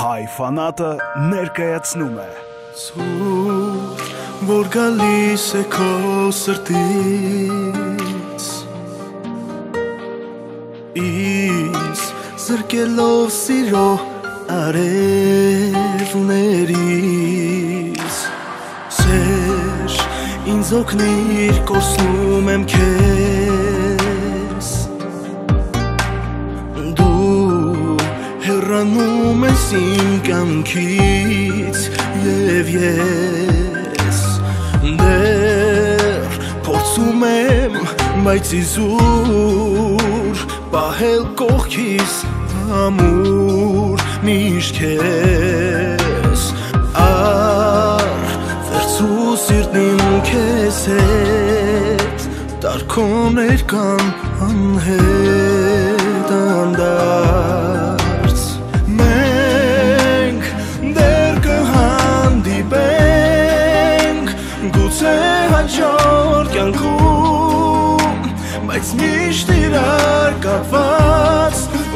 Հայ ֆանատը ներկայացնում է Սուր, որ գալիս է քո սրտից Ինձ զրկելով սիրո արևներից Սեր, ինձ օգնիր կորսնում եմ քեզ Հեռանում ես իմ կյանքից և ես դեռ փորձում եմ, բայց իզուր պահել կողքիս ամուր միշտ քեզ վերցու սիրտն իմ քեզ հետ տառքոներ կան անհետ անդարձ Գուցե հաջորդ կյանքում Բայց միշտ իրար կապված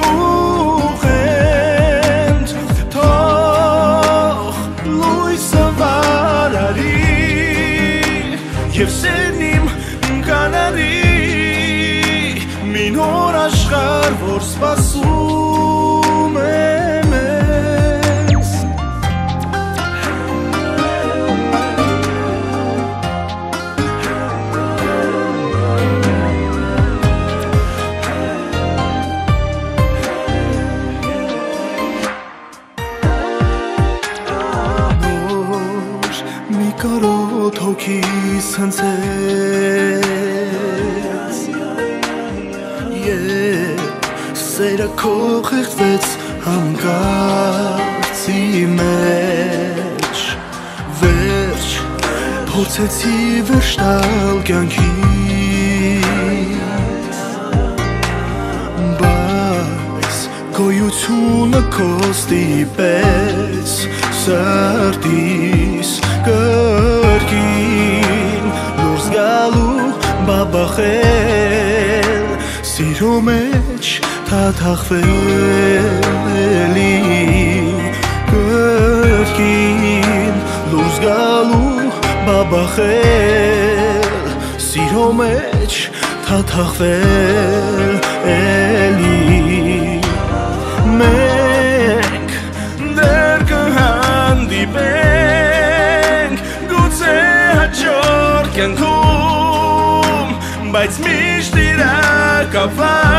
ուղենդ Թող լույսը վարարի Եվ սերն իմ կանարի Մի նոր աշխարհ, որ սպասում է Կարոտ հոգիս հնցեց Եվ սերը քո խեղդվեց հանկարծի մեջ Վերջ փորձեցի վերջ տալ կյանքից Բայց գոյությունը քո ստիպեց սրտիս կրկին Դուրս գալու բաբախել Սիրո մեջ թաթախվել էլի Կրկին Դուրս գալու բաբախել Սիրո մեջ թաթախվել էլի Մենք դեռ կհանդիպենք Կյանքում, բայց միշտ իրար կապված